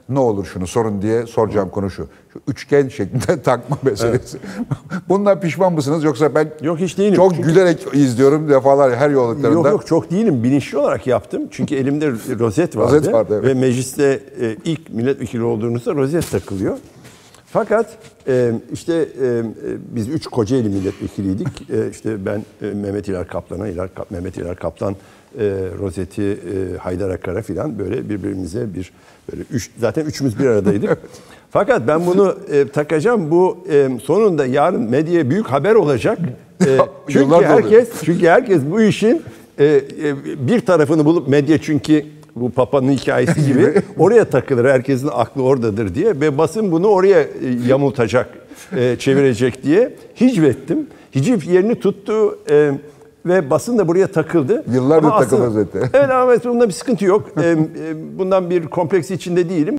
ne olur şunu sorun diye soracağım konu şu. Şu üçgen şeklinde takma meselesi. Evet. Bundan pişman mısınız yoksa ben yok, hiç değilim. Çok gülerek izliyorum defalar her yolluklarında. Yok çok değilim. Bilinçli olarak yaptım. Çünkü elimde rozet vardı. Rozet vardı, evet. Ve mecliste ilk milletvekili olduğunuzda rozet takılıyor. Fakat biz 3 Kocaeli milletvekiliydik. İşte ben Mehmet İlal Kaplan'a, Mehmet İlal Kaplan rozeti Haydar Akar'a filan böyle birbirimize zaten üçümüz bir aradaydık. Fakat ben bunu takacağım. Bu sonunda yarın medyaya büyük haber olacak. Çünkü herkes bu işin bir tarafını bulup medya çünkü bu Papa'nın hikayesi gibi oraya takılır. Herkesin aklı oradadır diye ve basın bunu oraya yamultacak, çevirecek diye hicvettim. Hicv yerini tuttu ve basın da buraya takıldı. Yıllardır takıldı zaten. Evet ama bunda bir sıkıntı yok. Bundan bir kompleks içinde değilim.